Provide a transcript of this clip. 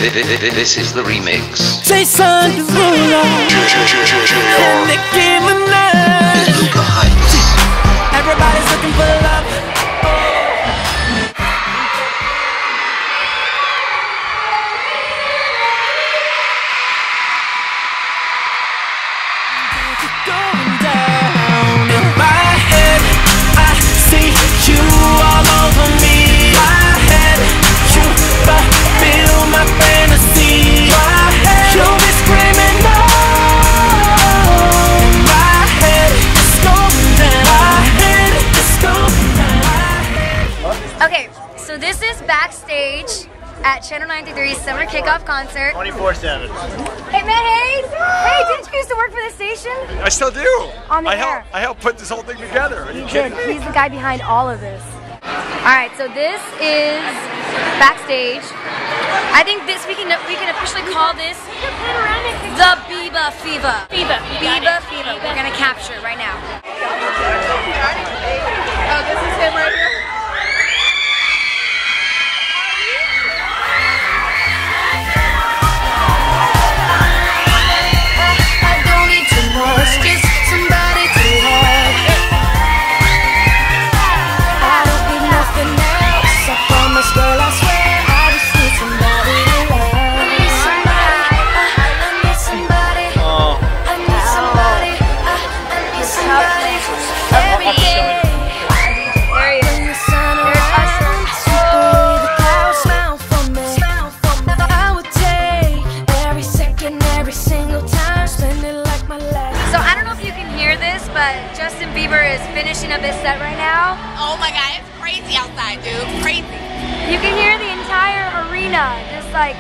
This is the remix. Jason Derulo and Nicki Minaj. Luca Heights. Everybody's looking for love. Going down in my head, I see you all over me. My head, you fulfill my fantasy. My head, you'll be screaming no. My head is going down. My head is going down. Okay, so this is backstage at Channel 93's Summer Kickoff Concert. 24/7. Hey, Matt Hayes! Hey, didn't you used to work for the station? I still do. On the air. I helped put this whole thing together. Are you kidding me? He's the guy behind all of this. Alright, so this is backstage. I think this we can officially call this the Biba Fever. Biba Fever. We're gonna capture it right now. Oh, this is him right here? Justin Bieber is finishing up his set right now. Oh my god, it's crazy outside, dude. Crazy. You can hear the entire arena just like...